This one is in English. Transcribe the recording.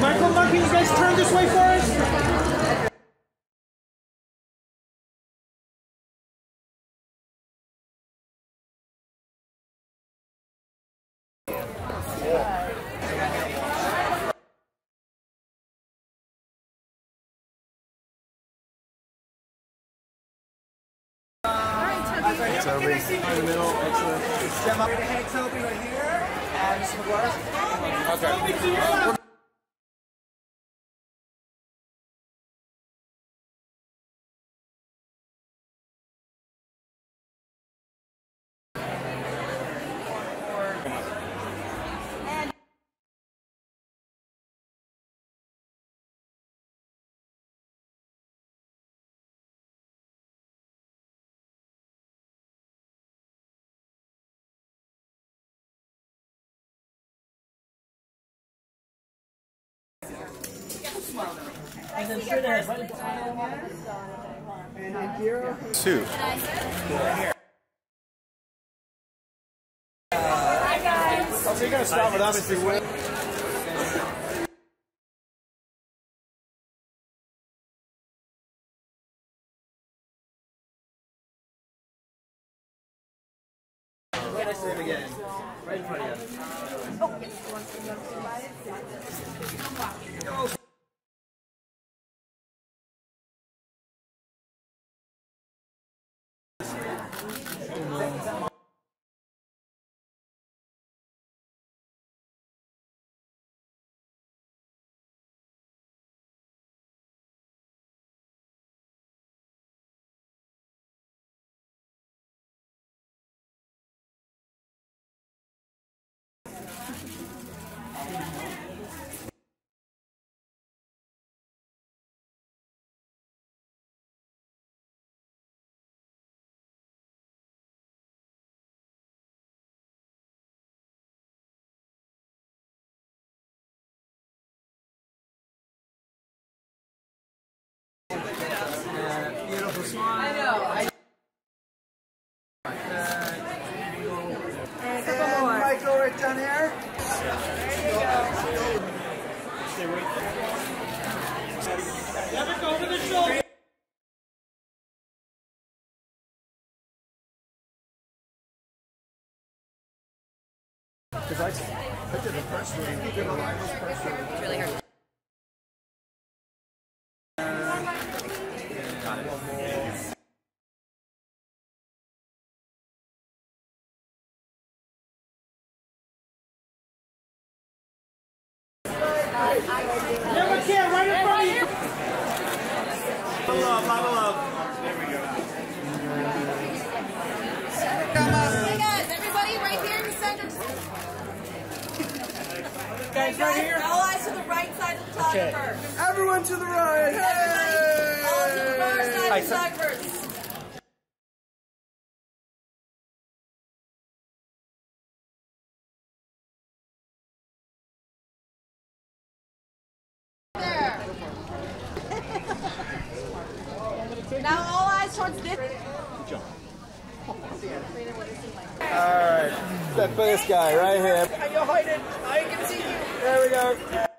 Michael, Mark, can you guys turn this way for us? Toby. In the middle, excellent. Stem up your head, Toby, right here. And some work. Okay. And then straight ahead, right? And in here. Two. Hi guys. So you're gonna start with us if you will. Right next to him again. Right in front of you. Oh, yes. Beautiful smile. I know. And Michael, right down here. Never go over the shoulder. Because I did the first one. It's really hard. Never can, right in front of you. Buckle up. There we go. Hey guys, everybody right here in the center. Guys, right here. All eyes to the right side of the photographer. Everyone to the right. Hey! All to the far side of the photographers. Now all eyes towards this. Alright. That first guy right here. You're hiding. I can see you. There we go.